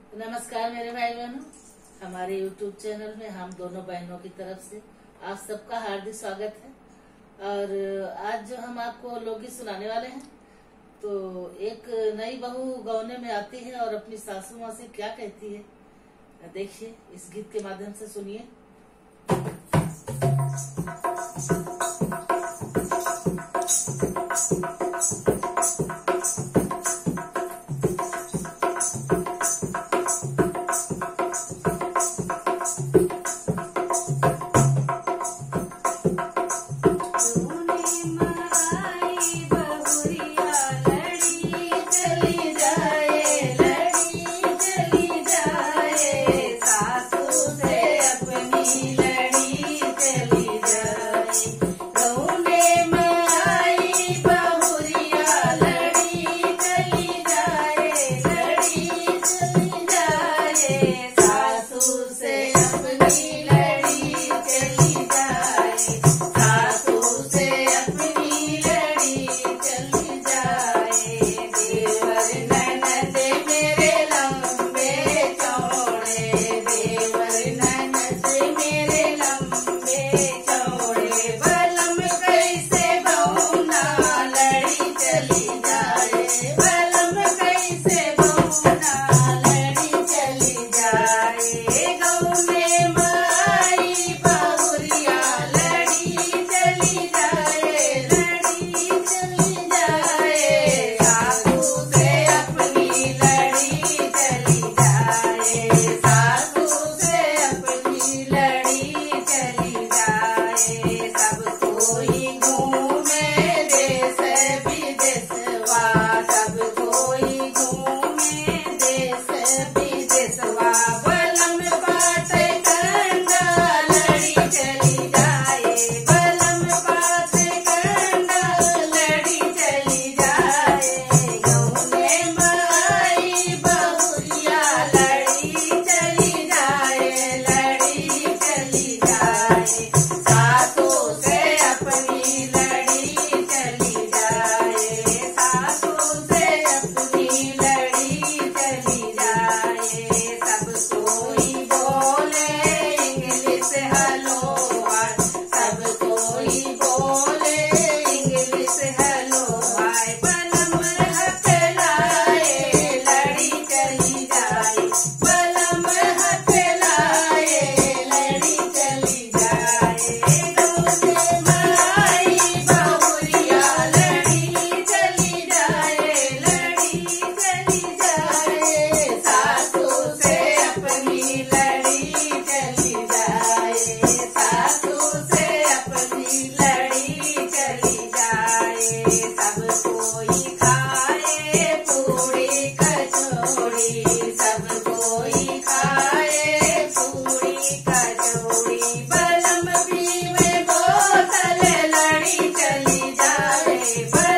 नमस्कार मेरे भाई बहनों, हमारे YouTube चैनल में हम दोनों बहनों की तरफ से आप सबका हार्दिक स्वागत है। और आज जो हम आपको लोकगीत सुनाने वाले हैं, तो एक नई बहू गौने में आती है और अपनी सासू माँ से क्या कहती है, देखिए इस गीत के माध्यम से सुनिए। बलम पीवे बोतल लड़ी चली जाए।